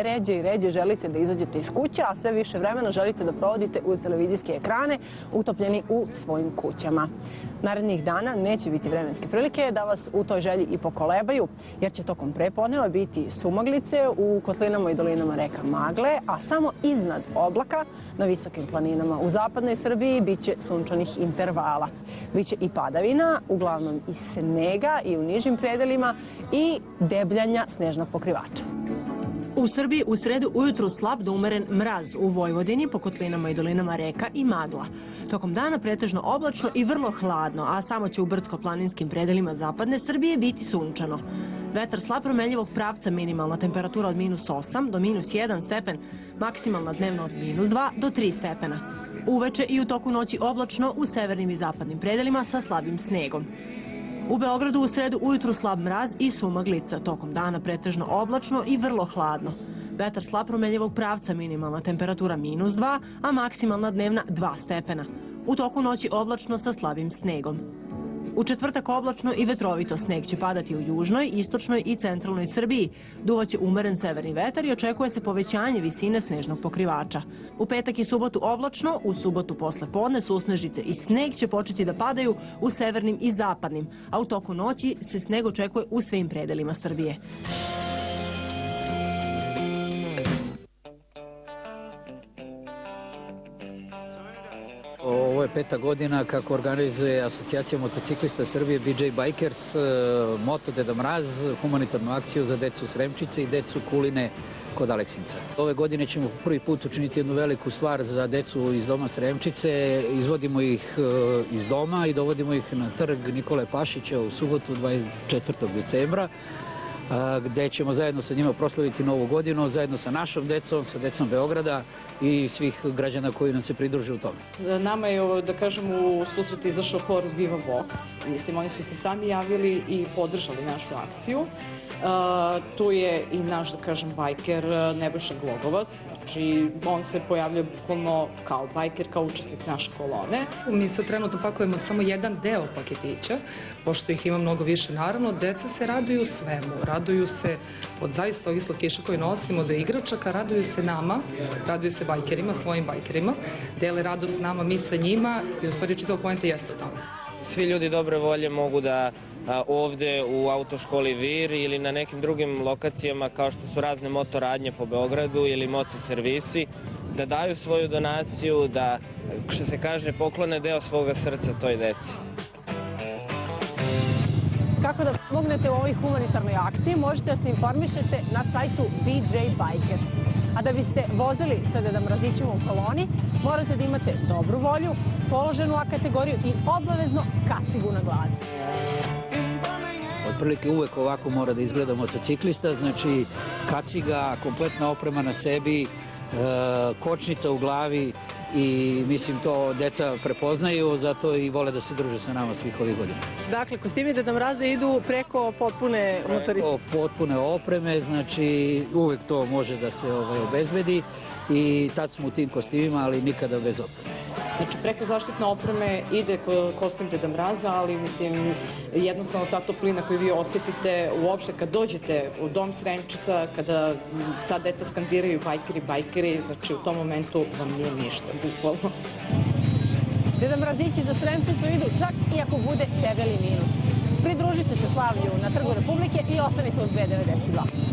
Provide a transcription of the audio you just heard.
ređe i ređe želite da izađete iz kuća, a sve više vremena želite da provodite uz televizijske ekrane utopljeni u svojim kućama. Narednih dana neće biti vremenske prilike da vas u toj želji i pokolebaju, jer će tokom prepodneva biti sumaglice u kotlinama i dolinama reka Magle, a samo iznad oblaka na visokim planinama u zapadnoj Srbiji biće sunčanih intervala. Biće i padavina, uglavnom i snega i u nižim predelima i debljanja snežnog pokrivača. U Srbiji u sredu ujutru slab do umeren mraz, u Vojvodini po kotlinama i dolinama reka i Magla. Tokom dana pretežno oblačno i vrlo hladno, a samo će u brdsko-planinskim predelima zapadne Srbije biti sunčano. Vetar slab promenljivog pravca, minimalna temperatura od -8 do -1 stepen, maksimalna dnevna od -2 do 3 stepena. Uveče i u toku noći oblačno u severnim i zapadnim predelima sa slabim snegom. U Beogradu u sredu ujutru slab mraz i sumaglica, tokom dana pretežno oblačno i vrlo hladno. Vetar slab promenljivog pravca, minimalna temperatura -2, a maksimalna dnevna 2 stepena. U toku noći oblačno sa slabim snegom. U četvrtak oblačno i vetrovito, sneg će padati u južnoj, istočnoj i centralnoj Srbiji. Duvaće umeren severni vetar i očekuje se povećanje visine snežnog pokrivača. U petak i subotu oblačno, u subotu posle podne susnežice i sneg će početi da padaju u severnim i zapadnim, a u toku noći se sneg očekuje u svim predelima Srbije. Ovo je 5. godina kako organizuje Asocijacija motociklista Srbije BJ Bikers Moto Deda Mraz, humanitarnu akciju za decu Sremčice i decu Kuline kod Aleksinca. Ove godine ćemo prvi put učiniti jednu veliku stvar za decu iz doma Sremčice. Izvodimo ih iz doma i dovodimo ih na trg Nikole Pašića u subotu 24. decembra, gde ćemo zajedno sa njima proslaviti Novu godinu, zajedno sa našom decom, sa decom Beograda i svih građana koji nam se pridruže u tome. Nama je, da kažem, u susret izašao hor Viva Vox. Mislim, oni su se sami javili i podržali našu akciju. Tu je i naš, da kažem, bajker Nebojša Glogovac. Znači, on se pojavlja bukvalno kao bajker, kao učesnik naše kolone. Mi sad trenutno pakujemo samo jedan deo paketića, pošto ih ima mnogo više. Naravno, deca se raduju svemu. Raduju se od zaista ovih slatkiša koje nosimo do igračaka, raduju se nama, raduju se bajkerima, svojim bajkerima, dele radost nama, mi sa njima i u stvari čitava poenta jeste o tome. Svi ljudi dobre volje mogu da ovde u autoškoli Vir ili na nekim drugim lokacijama kao što su razne motoradnje po Beogradu ili motoservisi, da daju svoju donaciju, da, što se kaže, poklone deo svoga srca toj deci. Kako da pomognete u ovoj humanitarnoj akciji, možete da se informišete na sajtu BJ Bikers. A da biste vozili sa Deda Mrazićem u koloni, morate da imate dobru volju, položenu A kategoriju i obavezno kacigu na glavi. Otprilike uvek ovako mora da izgleda motociklista, znači kaciga, kompletna oprema na sebi, kočnica u glavi i mislim to deca prepoznaju, zato i vole da se druže sa nama svih ovih godina. Dakle, kostimi Deda Mraza idu preko potpune motorizacije. Preko potpune opreme, znači uvek to može da se obezbedi i tad smo u tim kostimima, ali nikada bez opreme. Znači, preko zaštitne opreme ide kostim Deda Mraza, ali mislim, jednostavno ta toplina koju vi osetite uopšte kad dođete u dom Sremčica, kada ta deca skandiraju bajkeri, bajkeri, znači u tom momentu vam nije ništa, bukvalno. Deda Mrazići za Sremčicu idu čak i ako bude debeli minus. Pridružite se slavlju na Trgu Republike i ostanite uz B92.